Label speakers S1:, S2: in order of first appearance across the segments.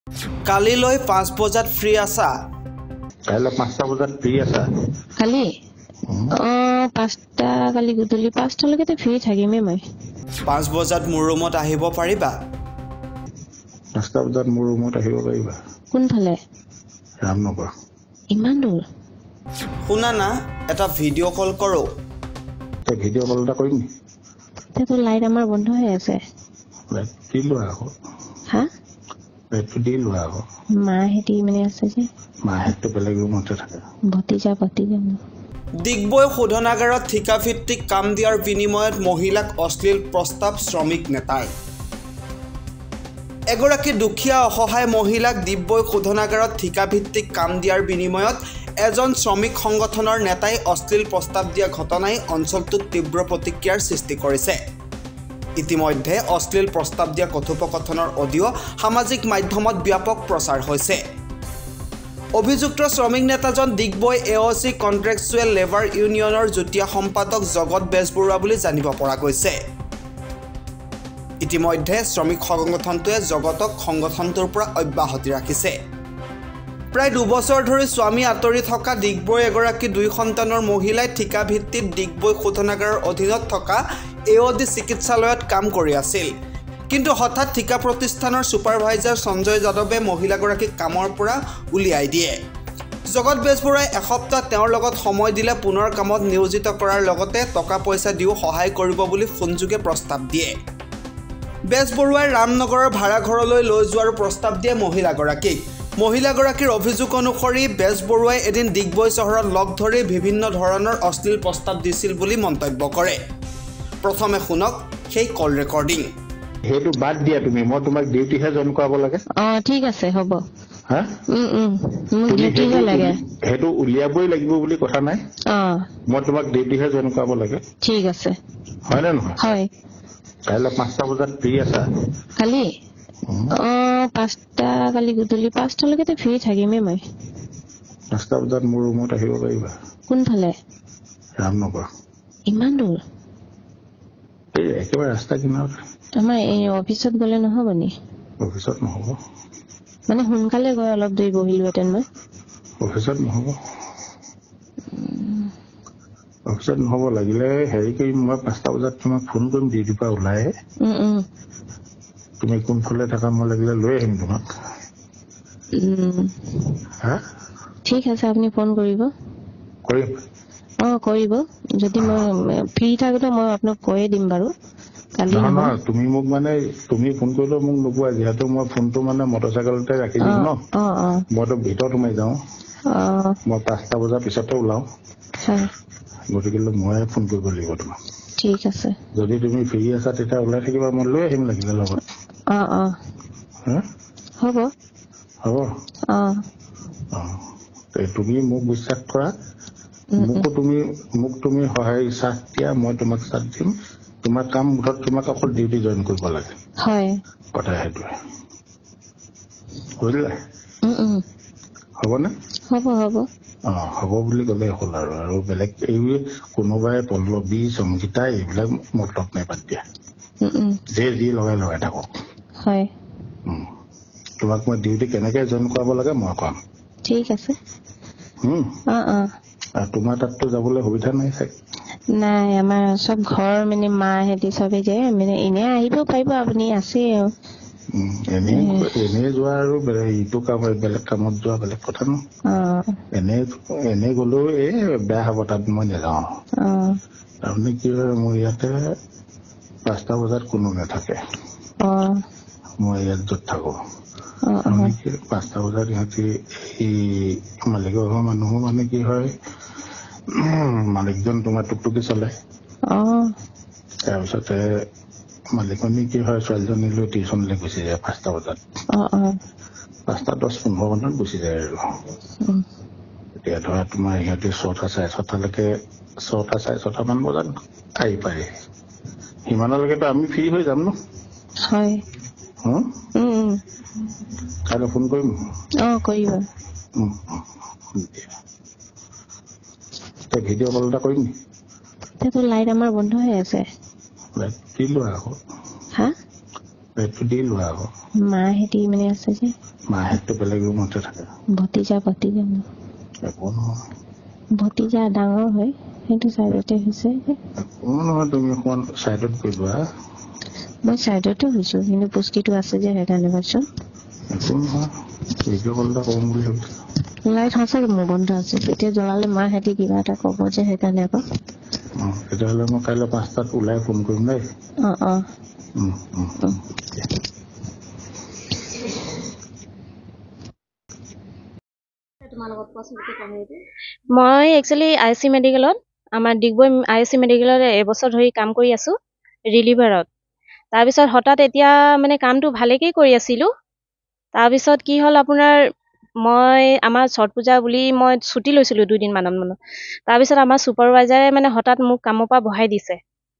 S1: কালিলৈ 5 বজাত ফ্ৰী আছা?
S2: কাইলৈ 5টা বজাত ফ্ৰী আছা?
S3: কালি 5টা কালি গধূলি 5টালৈকে ফ্ৰী থাকিমেই মই।
S1: 5 বজাত মোৰ ৰুমত আহিব পাৰিবা?
S2: 5টা বজাত মোৰ ৰুমত আহিব পাৰিবা?
S3: কোনফালে?
S2: ৰামনগৰ।
S3: ইমান দূৰ?
S1: শুনা না, এটা ভিডিঅ' কল কৰোঁ।
S2: ভিডিঅ' কল এটা কৰিম নি?
S3: তো লাইট আমাৰ বন্ধ হৈ আছে।
S2: লাইট দি লোৱা আকৌ।
S3: হা?
S2: লাইটটো দি লোৱা আকৌ।
S3: মাহেঁতি মানে আছে যে।
S2: মাহেঁতটো বেলেগ ৰুমতে থাকে।
S3: ভতিজা
S1: ডিগবৈ শোধনাগাৰত ঠিকাভিত্তিক কাম দিয়াৰ বিনিময়ত মহিলাক অশ্লীল প্ৰস্তাৱ শ্ৰমিক নেতাৰ। এগৰাকী দুখীয়া অসহায় মহিলাক ডিগবৈ শোধনাগাৰত ঠিকাভিত্তিক কাম দিয়াৰ বিনিময়ত এজন শ্ৰমিক সংগঠনৰ নেতাই অশ্লীল প্ৰস্তাৱ দিয়া ঘটনাই অঞ্চলটোত তীব্ৰ প্ৰতিক্ৰিয়াৰ সৃষ্টি কৰিছে। ইতিমধ্যে অশ্লীল প্ৰস্তাৱ দিয়া কথোপকথনৰ অডিঅ' সামাজিক মাধ্যমত ব্যাপক প্ৰচাৰ হৈছে। অভিযুক্ত শ্ৰমিক নেতাজন ডিগবৈ এঅচি কন্ট্ৰেকচুৱেল লেবাৰ ইউনিয়নৰ যুটীয়া সম্পাদক জগত বেজবৰুৱা বুলি জানিব পৰা গৈছে। ইতিমধ্যে শ্ৰমিক সংগঠনটোৱে জগতক সংগঠনটোৰ পৰা অব্যাহতি ৰাখিছে। প্ৰায় 2 বছৰ ধৰি স্বামী আঁতৰি থকা ডিগবৈ এগৰাকী 2 সন্তানৰ মহিলাই ঠিকাভিত্তিত ডিগবৈ শোধনাগাৰৰ অধীনত থকা এঅডি চিকিৎসালয়ত কাম কৰি আছিল। কিন্তু হঠাৎ ঠিকা প্ৰতিষ্ঠানৰ ছুপাৰভাইজাৰ সঞ্জয় যাদৱে মহিলাগৰাকীক কামৰ পৰা উলিয়াই দিয়ে। জগত বেজবৰুৱাই এসপ্তাহ তেওঁৰ লগত সময় দিলে পুনৰ কামত নিয়োজিত কৰাৰ লগতে টকা পইচা দিও সহায় কৰিব বুলি ফোনযোগে প্ৰস্তাৱ দিয়ে। বেজবৰুৱাই ৰামনগৰৰ ভাড়াঘৰলৈ লৈ যোৱাৰ প্ৰস্তাৱ দিয়ে মহিলাগৰাকীক। মহিলাগৰাকীৰ অভিযোগ অনুসৰি বেজবৰুৱাই এদিন ডিগবৈ চহৰত লগ ধৰি বিভিন্ন ধৰণৰ অশ্লীল প্ৰস্তাৱ দিছিল বুলি মন্তব্য কৰে। প্ৰথমে শুনক সেই কল ৰেকৰ্ডিং।
S2: সেইটো বাদ দিয়া তুমি, মই তোমাক ডিউটিহে জইন কৰাব লাগে।
S3: ঠিক আছে হ'ব।
S2: হা?
S3: ডিউটিহে লাগে।
S2: সেইটো উলিয়াবই লাগিব বুলি কথা নাই। মই তোমাক ডিউটিহে জইন কৰাব লাগে।
S3: ঠিক আছে।
S2: হয় নে নহয়?
S3: হয়।
S2: কাইলৈ 5টা বজাত ফ্ৰী আছা?
S3: কালি 5টা কালি গধূলি 5টালৈকে ফ্ৰী থাকিমেই মই।
S2: 5টা বজাত মোৰ ৰুমত আহিব পাৰিবা?
S3: কোনফালে?
S2: ৰামনগৰ।
S3: ইমান দূৰ?
S2: এই একেবাৰে ৰাস্তা কিনাৰত।
S3: আমাৰ এই অফিচত গ'লে নহ'ব নি?
S2: অফিচত নহ'ব।
S3: মানে সোনকালে গৈ অলপ দেৰি বহিলোহেঁতেন মই।
S2: অফিচত নহ'ব। অফিচত নহ'ব, লাগিলে হেৰি কৰিম, মই 5টা বজাত তোমাক ফোন কৰিম ডিউটিৰ পৰা ওলাই। তুমি কোনফালে থাকা মই লাগিলে লৈ আহিম তোমাক। হা? ঠিক
S3: আছে, আপুনি ফোন কৰিব।
S2: কৰিম?
S3: কৰিব। যদি মই ফ্ৰী থাকোঁতে মই আপোনাক কৈয়ে দিম বাৰু।
S2: নহয়, তুমি মোক মানে তুমি ফোন কৰিলেও মোক নোপোৱা, যিহেতু মই ফোনটো মানে মটৰচাইকেলতে ৰাখি দিম ন। মইতো ভিতৰত সোমাই যাওঁ। মই 5টা বজাৰ পিছতে ওলাওঁ। গতিকে মই ফোন কৰিব লাগিব তোমাক।
S3: ঠিক আছে। যদি
S2: তুমি ফ্ৰী আছা তেতিয়া ওলাই থাকিবা, মই লৈ আহিম লাগিলে লগত।
S3: হ'ব।
S2: হ'ব? তুমি মোক বিশ্বাস কৰা, মোক তুমি সহায় চাথ দিয়া, মই তোমাক চাথ দিম। তোমাৰ কাম মুঠত তোমাক অকল ডিউটি জইন কৰিব লাগে।
S3: হয়।
S2: কথা সেইটোৱে। বুজিলা? হ'বনে?
S3: হ'ব।
S2: হ'ব বুলি ক'লে হ'ল আৰু বেলেগ এই কোনোবাই পল্লৱী সংগীতা এইবিলাক মতলব নাই, বাদ দিয়া। যি লগাই থাকক।
S3: হয়।
S2: তোমাক মই ডিউটি কেনেকে জইন কৰাব লাগে মই ক'ম।
S3: ঠিক আছে।
S2: আৰু তোমাৰ তাততো যাবলৈ সুবিধা নাই চাগে?
S3: নাই, আমাৰ চব ঘৰ মানে মাহেঁতি চবে যে মানে এনে আহিব পাৰিব, আপুনি আছে।
S2: এনেই যোৱা আৰু ইটো কাম বেলেগ কামত যোৱা বেলেগ কথা ন। এনেই গ'লেও বেয়া হ'ব, তাত মই নাযাওঁ। তাৰমানে কি হয়, মোৰ ইয়াতে 5টা বজাত কোনো নাথাকে। মই ইয়াত য'ত থাকো 5টা বজাত সিহঁতি এই মালিকৰ ঘৰৰ মানুহো মানে কি হয়, মালিকজন তোমাৰ টুকটুকি চলে। তাৰপিছতে মালিকনী কি হয়, ছোৱালীজনী লৈ টিউচনলৈ গুচি যায় 5টা বজাত। 5টা 10-15 মানত গুচি যায় আৰু। এতিয়া ধৰা তোমাৰ সিহঁতি 6টা 6:30লৈকে 6টা 6:30 মান বজাত আহি পায়। সিমানলৈকেতো আমি ফ্ৰী হৈ যাম ন।
S3: হয়।
S2: কাইলৈ ফোন কৰিম।
S3: কৰিব।
S2: ভিডিঅ' কল এটা কৰিম নি?
S3: লাইট আমাৰ বন্ধ হৈ আছে।
S2: লাইট দি লোৱা আকৌ।
S3: হা?
S2: এইটো দি লোৱা আকৌ
S3: মাহেঁতি মানে আছে যে
S2: মাহেকটো বেলেগ ৰুমতে থাকে
S3: ভতিজা
S2: একো নহয়
S3: ভতিজা ডাঙৰ হয় সেইটো চাইডতে হৈছে যে
S2: একো নহয় তুমি অকণমান চাইডত গৈ লোৱা
S3: মই চাইডতে হৈছো কিন্তু পুষ্টিটো আছে যে সেইকাৰণে কৈছো
S2: একো নহয় ভিডিঅ' কল এটা কৰিম বুলি ভাবিছোঁ
S3: লাইট সঁচাকে মোৰ বন্ধ আছে এতিয়া জ্বলালে মাহেঁতি কিবা এটা ক'ব যে সেইকাৰণে আকৌ
S2: তেতিয়াহ'লে মই কাইলৈ 5টাত ওলাই ফোন কৰিম দেই
S4: মই একচুৱেলি IC মেডিকেলত আমাৰ ডিগবৈ IC মেডিকেলত এবছৰ ধৰি কাম কৰি আছোঁ ৰিলিভাৰত তাৰপিছত হঠাৎ এতিয়া মানে কামটো ভালেকেই কৰি আছিলোঁ তাৰপিছত কি হ'ল আপোনাৰ মই আমাৰ ছট পূজা বুলি মই ছুটি লৈছিলোঁ 2 দিনমানত তাৰপিছত আমাৰ ছুপাৰভাইজাৰে মানে হঠাৎ মোক কামৰ পৰা বহাই দিছে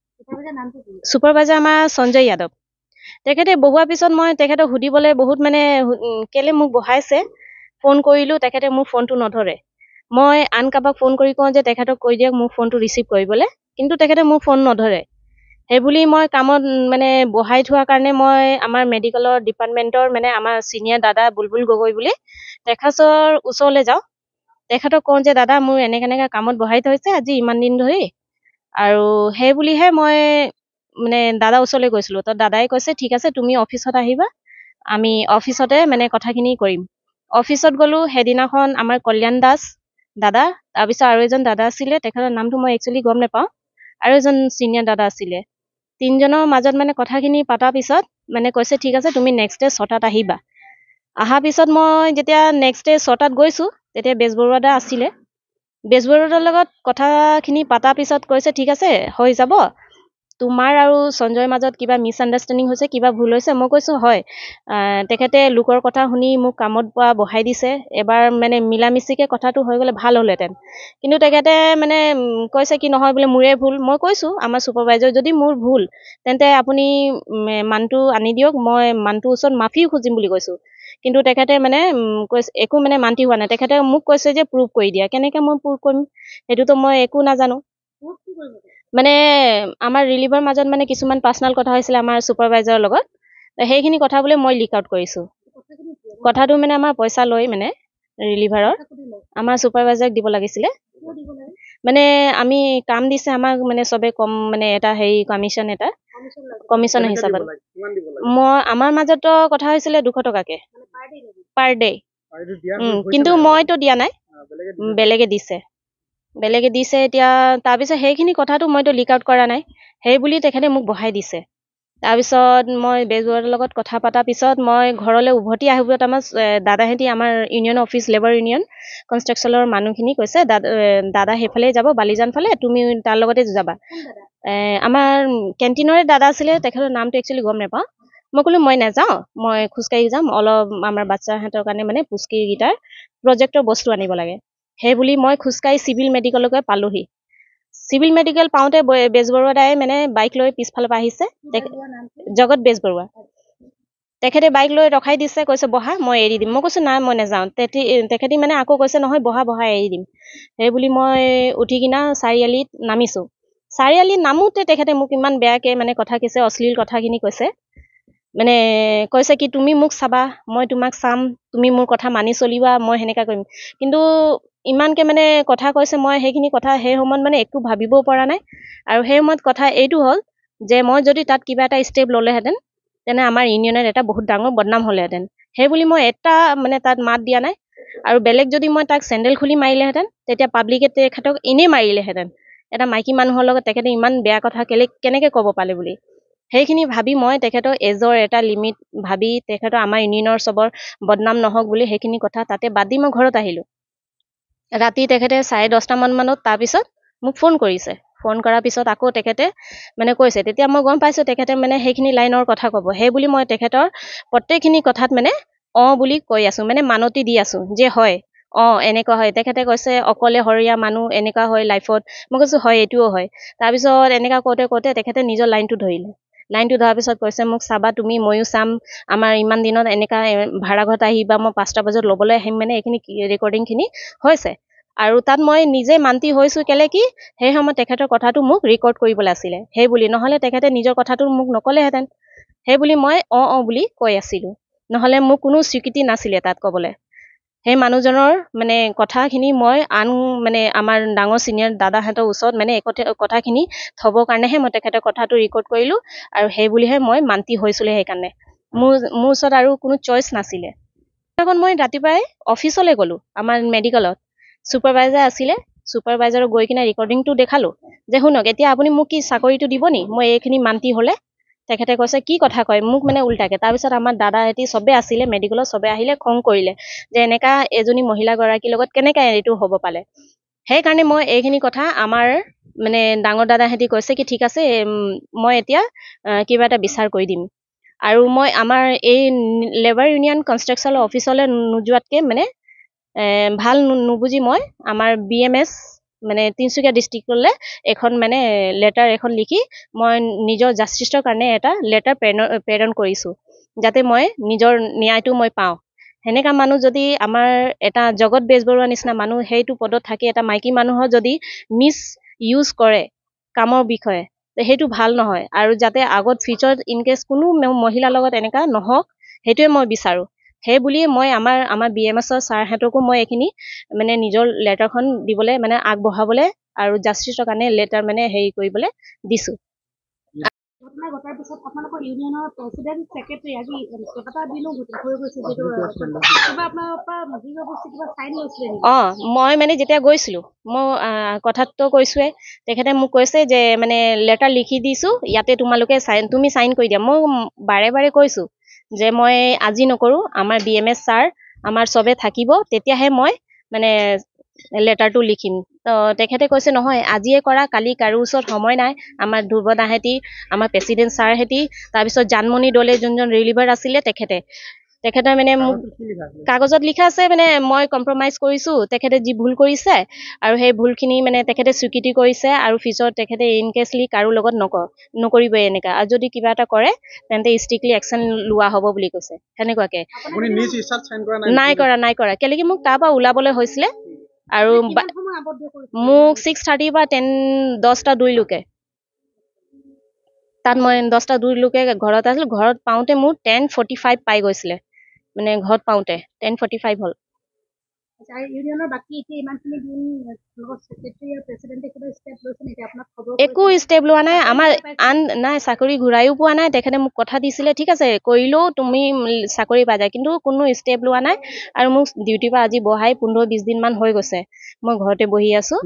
S4: ছুপাৰভাইজাৰ আমাৰ সঞ্জয় যাদৱ তেখেতে বহোৱাৰ পিছত মই তেখেতক সুধিবলৈ বহুত মানে কেলে মোক বহাইছে ফোন কৰিলোঁ তেখেতে মোৰ ফোনটো নধৰে মই আন কাৰোবাক ফোন কৰি কওঁ যে তেখেতক কৈ দিয়ক মোৰ ফোনটো ৰিচিভ কৰিবলৈ কিন্তু তেখেতে মোৰ ফোন নধৰে সেইবুলি মই কামত মানে বহাই থোৱাৰ কাৰণে মই আমাৰ মেডিকেলৰ ডিপাৰ্টমেণ্টৰ মানে আমাৰ চিনিয়ৰ দাদা বুলবুল গগৈ বুলি তেখেতৰ ওচৰলৈ যাওঁ তেখেতক কওঁ যে দাদা মোৰ এনেকৈ কামত বহাই থৈছে আজি ইমান দিন ধৰি আৰু সেই বুলিহে মই মানে দাদা ওচৰলৈ গৈছিলোঁ তো দাদাই কৈছে ঠিক আছে তুমি অফিচত আহিবা আমি অফিচতে মানে কথাখিনি কৰিম অফিচত গ'লো সেইদিনাখন আমাৰ কল্যাণ দাস দাদা তাৰপিছত আৰু এজন দাদা আছিলে তেখেতৰ নামটো মই একচুৱেলি গম নাপাওঁ আৰু এজন চিনিয়ৰ দাদা আছিলে তিনিজনৰ মাজত মানে কথাখিনি পতাৰ পিছত মানে কৈছে ঠিক আছে তুমি নেক্সট ডে 6টাত আহিবা অহাৰ পিছত মই যেতিয়া নেক্সট ডে 6টাত গৈছোঁ তেতিয়া বেজবৰুৱা দা আছিলে বেজবৰুৱাৰ লগত কথাখিনি পতাৰ পিছত কৈছে ঠিক আছে হৈ যাব তোমাৰ আৰু সঞ্জয়ৰ মাজত কিবা মিছআণ্ডাৰষ্টেণ্ডিং হৈছে কিবা ভুল হৈছে মই কৈছোঁ হয় তেখেতে লোকৰ কথা শুনি মোক কামত পৰা বহাই দিছে এবাৰ মানে মিলামিচিকৈ কথাটো হৈ গ'লে ভাল হ'লহেঁতেন কিন্তু তেখেতে মানে কৈছে কি নহয় বোলে মোৰে ভুল মই কৈছোঁ আমাৰ ছুপাৰভাইজাৰ যদি মোৰ ভুল তেন্তে আপুনি মানুহটো আনি দিয়ক মই মানুহটোৰ ওচৰত মাফিও খুজিম বুলি কৈছোঁ কিন্তু তেখেতে মানে কৈছে একো মানে মান্তি হোৱা নাই তেখেতে মোক কৈছে যে প্ৰুভ কৰি দিয়া কেনেকৈ মই প্ৰুভ কৰিম সেইটোতো মই একো নাজানো মানে আমাৰ ৰিলিভৰ মাজত মানে কিছুমান পাৰ্চনেল কথা হৈছিলে আমাৰ ছুপাৰভাইজাৰৰ লগত সেইখিনি কথা বোলে মই লিক আউট কৰিছোঁ কথাটো মানে আমাৰ পইচা লৈ মানে ৰিলিভাৰৰ আমাৰ ছুপাৰভাইজাৰক দিব লাগিছিলে মানে আমি কাম দিছে আমাক মানে চবে কম মানে এটা হেৰি কমিশ্যন হিচাপত মই আমাৰ মাজতো কথা হৈছিলে 200 টকাকৈ পাৰ ডে কিন্তু মইতো দিয়া নাই বেলেগে দিছে এতিয়া তাৰপিছত সেইখিনি কথাটো মইতো লিক আউট কৰা নাই সেই বুলি তেখেতে মোক বহাই দিছে তাৰপিছত মই বেজবৰুৱাৰ লগত কথা পতাৰ পিছত মই ঘৰলৈ উভতি আহিবলৈ আমাৰ দাদাহেঁতি আমাৰ ইউনিয়ন অফিচ লেবাৰ ইউনিয়ন কনষ্ট্ৰাকশ্যনৰ মানুহখিনি কৈছে দাদা সেইফালে যাব বালিজান ফালে তুমি তাৰ লগতে যাবা আমাৰ কেণ্টিনৰে দাদা আছিলে তেখেতৰ নামটো একচুৱেলি গম নাপাওঁ মই ক'লোঁ মই নাযাওঁ মই খোজকাঢ়ি যাম অলপ আমাৰ বাচ্চাহঁতৰ কাৰণে মানে পুষ্টিকেইটাৰ প্ৰজেক্টৰ বস্তু আনিব লাগে সেই বুলি মই খোজকাঢ়ি চিভিল মেডিকেললৈকে পালোহি চিভিল মেডিকেল পাওঁতে বেজবৰুৱা দাই মানে বাইক লৈ পিছফালৰ পৰা আহিছে জগত বেজবৰুৱা তেখেতে বাইক লৈ ৰখাই দিছে কৈছে বহা মই এৰি দিম মই কৈছোঁ নাই মই নাযাওঁ তেখেতে মানে আকৌ কৈছে নহয় বহা এৰি দিম সেই বুলি মই উঠি কিনা চাৰিআলিত নামিছোঁ চাৰিআলিত নামোতে তেখেতে মোক ইমান বেয়াকৈ মানে কথা কৈছে অশ্লীল কথাখিনি কৈছে মানে কৈছে কি তুমি মোক চাবা মই তোমাক চাম তুমি মোৰ কথা মানি চলিবা মই সেনেকৈ কৰিম কিন্তু ইমানকৈ মানে কথা কৈছে মই সেইখিনি কথা সেই সময়ত মানে একো ভাবিবও পৰা নাই আৰু সেই সময়ত কথা এইটো হ'ল যে মই যদি তাত কিবা এটা ষ্টেপ ল'লেহেঁতেন তেনে আমাৰ ইউনিয়নত এটা বহুত ডাঙৰ বদনাম হ'লেহেঁতেন সেই বুলি মই এটা মানে তাত মাত দিয়া নাই আৰু বেলেগ যদি মই তাক চেণ্ডেল খুলি মাৰিলেহেঁতেন তেতিয়া পাব্লিকে তেখেতক এনেই মাৰিলেহেঁতেন এটা মাইকী মানুহৰ লগত তেখেতে ইমান বেয়া কথা কেনেকৈ ক'ব পালে বুলি সেইখিনি ভাবি মই তেখেতৰ এজৰ এটা লিমিট ভাবি তেখেতৰ আমাৰ ইউনিয়নৰ চবৰ বদনাম নহওক বুলি সেইখিনি কথা তাতে বাদ দি মই ঘৰত আহিলোঁ ৰাতি তেখেতে 10:30মান মানত তাৰপিছত মোক ফোন কৰিছে ফোন কৰাৰ পিছত আকৌ তেখেতে মানে কৈছে তেতিয়া মই গম পাইছোঁ তেখেতে মানে সেইখিনি লাইনৰ কথা ক'ব সেই বুলি মই তেখেতৰ প্ৰত্যেকখিনি কথাত মানে বুলি কৈ আছোঁ মানে মানতি দি আছোঁ যে হয় এনেকুৱা হয় তেখেতে কৈছে অকলেশৰীয়া মানুহ এনেকুৱা হয় লাইফত মই কৈছোঁ হয় এইটোও হয় তাৰপিছত এনেকুৱা কওঁতে তেখেতে নিজৰ লাইনটো ধৰাৰ পিছত কৈছে মোক চাবা তুমি ময়ো চাম আমাৰ ইমান দিনত এনেকুৱা ভাড়া ঘৰত আহিবা মই 5টা বজাত ল'বলৈ আহিম মানে এইখিনি ৰেকৰ্ডিংখিনি হৈছে আৰু তাত মই নিজে মান্তি হৈছোঁ কেলে কি সেই সময়ত তেখেতৰ কথাটো মোক ৰেকৰ্ড কৰিবলৈ আছিলে সেই বুলি নহ'লে তেখেতে নিজৰ কথাটো মোক নক'লেহেঁতেন সেই বুলি মই বুলি কৈ আছিলোঁ, নহ'লে মোক কোনো স্বীকৃতি নাছিলে তাত ক'বলৈ। সেই মানুহজনৰ মানে কথাখিনি মই মানে আমাৰ ডাঙৰ ছিনিয়ৰ দাদাহঁতৰ ওচৰত মানে কথাখিনি থ'বৰ কাৰণেহে মই তেখেতৰ কথাটো ৰেকৰ্ড কৰিলোঁ, আৰু সেই বুলিহে মই মান্তি হৈছিলোঁ। সেইকাৰণে মোৰ ওচৰত আৰু কোনো চইচ নাছিলে। এখন মই ৰাতিপুৱাই অফিচলৈ গ'লোঁ, আমাৰ মেডিকেলত ছুপাৰভাইজাৰ আছিলে। ছুপাৰভাইজাৰক গৈ কিনে ৰেকৰ্ডিংটো দেখালোঁ যে শুনক, এতিয়া আপুনি মোক কি চাকৰিটো দিব নি, মই এইখিনি মান্তি হ'লে? তেখেতে কৈছে কি কথা কয় মোক মানে উল্টাকে। তাৰপিছত আমাৰ দাদাহঁতি চবে আছিলে মেডিকেলত, চবে আহিলে, খং কৰিলে যে এনেকা এজনী মহিলাগৰাকীৰ লগত কেনেকৈ এইটো হ'ব পালে। সেইকাৰণে মই এইখিনি কথা আমাৰ মানে ডাঙৰ দাদাহঁতি কৈছে কি ঠিক আছে, মই এতিয়া কিবা এটা বিচাৰ কৰি দিম, আৰু মই আমাৰ এই লেবাৰ ইউনিয়ন কনষ্ট্ৰাকশ্যনৰ অফিচলৈ নোযোৱাতকৈ মানে ভাল নুবুজি মই আমাৰ BMS মানে তিনিচুকীয়া ডিষ্ট্ৰিক্টলৈ এখন মানে লেটাৰ এখন লিখি মই নিজৰ জাষ্টিছৰ কাৰণে এটা লেটাৰ প্ৰেৰণ কৰিছোঁ, যাতে মই নিজৰ ন্যায়টো মই পাওঁ। সেনেকা মানুহ যদি আমাৰ এটা জগত বেজবৰুৱা নিচিনা মানুহ সেইটো পদত থাকি এটা মাইকী মানুহৰ যদি মিছ ইউজ কৰে কামৰ বিষয়ে, সেইটো ভাল নহয়। আৰু যাতে আগত ফিউচাৰত ইনকেছ কোনো মহিলাৰ লগত এনেকা নহওক, সেইটোৱে মই বিচাৰোঁ। সেই বুলিয়ে মই আমাৰ BMSৰ ছাৰহঁতকো মই এইখিনি মানে নিজৰ লেটাৰখন দিবলৈ মানে আগবঢ়াবলৈ আৰু জাষ্টিছৰ কাৰণে লেটাৰ মানে হেৰি কৰিবলৈ দিছোঁ।
S5: ঘটনা ঘটাৰ পিছত আপোনালোকৰ ইউনিয়নৰ প্ৰেচিডেণ্ট ছেক্ৰেটাৰী আজি কেইবাটা দিনো হৈ গৈছে, কিবা আপোনাৰ পৰা কিবা চাইন লৈছিলে নেকি?
S4: মই মানে যেতিয়া গৈছিলোঁ, মই কথাটো কৈছোঁৱে, তেখেতে মোক কৈছে যে মানে লেটাৰ লিখি দিছোঁ, ইয়াতে তোমালোকে তুমি চাইন কৰি দিয়া। মই বাৰে বাৰে কৈছোঁ যে মই আজি নকৰোঁ, আমাৰ BMS ছাৰ আমাৰ চবে থাকিব, তেতিয়াহে মই মানে লেটাৰটো লিখিম। তো তেখেতে কৈছে নহয় আজিয়ে কৰা, কালি কাৰো ওচৰত সময় নাই। আমাৰ ধ্ৰুৱদাহেঁতি, আমাৰ প্ৰেচিডেণ্ট ছাৰহেঁতি, তাৰপিছত জানমণি দলে যোনজন ৰিলিভাৰ আছিলে তেখেতে মানে মোক কাগজত লিখা আছে মানে মই কম্প্ৰমাইজ কৰিছোঁ, তেখেতে যি ভুল কৰিছে আৰু সেই ভুলখিনি মানে তেখেতে স্বীকৃতি কৰিছে, আৰু ফিউচাৰত তেখেতে ইনকেছলি কাৰো লগত নকৰিবই এনেকা, আৰু যদি কিবা এটা কৰে তেন্তে ষ্ট্ৰিক্টলি একশ্যন লোৱা হ'ব বুলি কৈছে। সেনেকুৱাকৈ নাই কৰা কেলেকি মোক তাৰ পৰা ওলাবলৈ হৈছিলে, আৰু মোক 6:30 পৰা 10টা 2 তাত মই 10টা 2 ঘৰত আছিলোঁ। ঘৰত পাওঁতে মোৰ 10:45 পাই গৈছিলে, মানে ঘৰত পাওঁতে 10:45 হ'ল। একো ষ্টেপ লোৱা নাই, আমাৰ নাই চাকৰি ঘূৰাইও পোৱা নাই। তেখেতে মোক কথা দিছিলে ঠিক আছে কৰিলেও তুমি চাকৰি পাই যায়, কিন্তু কোনো ষ্টেপ লোৱা নাই। আৰু মোক ডিউটিৰ পৰা আজি বহাই 15-20 দিনমান হৈ গৈছে, মই ঘৰতে বহি আছোঁ।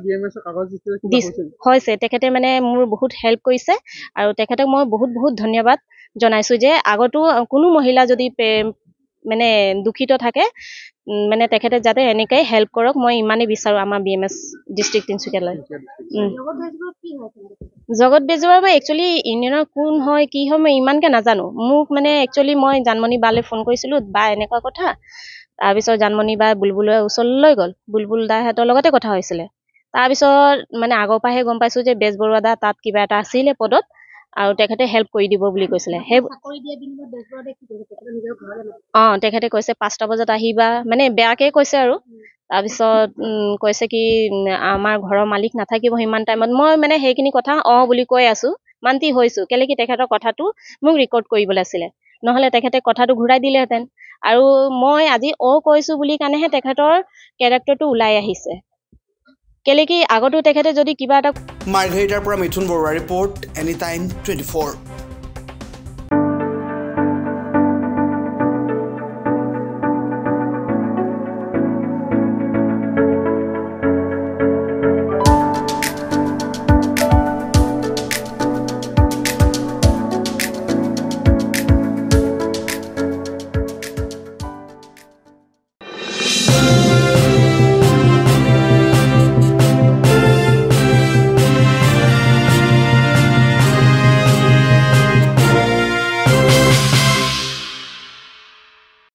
S4: হৈছে তেখেতে মানে মোৰ বহুত হেল্প কৰিছে, আৰু তেখেতক মই বহুত ধন্যবাদ জনাইছোঁ যে আগতো কোনো মহিলা যদি মানে দুখিত থাকে মানে তেখেতে যাতে এনেকৈ হেল্প কৰক, মই ইমানেই বিচাৰোঁ আমাৰ BMS ডিষ্ট্ৰিক্ট তিনিচুকীয়ালৈ। জগত বেজবৰুৱা মই একচুৱেলি ইউনিয়নৰ কোন হয় কি হয় মই ইমানকৈ নাজানো। মোক মানে একচুৱেলি মই জানমণি বালৈ ফোন কৰিছিলোঁ, বা এনেকুৱা কথা, তাৰপিছত জানমণি বা বুলবুলৰ ওচৰলৈ গ'ল, বুলবুল দাহঁতৰ লগতে কথা হৈছিলে। তাৰপিছত মানে আগৰ পৰাহে গম পাইছোঁ যে বেজবৰুৱা দা তাত কিবা এটা আছিলে পদত, আৰু তেখেতে হেল্প কৰি দিব বুলি কৈছিলে। তেখেতে কৈছে 5টা বজাত আহিবা, মানে বেয়াকৈ কৈছে আৰু। তাৰপিছত কৈছে কি আমাৰ ঘৰৰ মালিক নাথাকিব সিমান টাইমত। মই মানে সেইখিনি কথা বুলি কৈ আছোঁ, মান্তি হৈছোঁ, কেলেকি তেখেতৰ কথাটো মোক ৰেকৰ্ড কৰিবলৈ আছিলে, নহ'লে তেখেতে কথাটো ঘূৰাই দিলেহেঁতেন। আৰু মই আজি কৈছোঁ বুলি কাৰণেহে তেখেতৰ কেৰেক্টাৰটো ওলাই আহিছে, কেলেকি আগতো তেখেতে যদি কিবা এটা।
S1: মাৰ্ঘেৰিটাৰ পৰা Mithun Barua report, any time 24।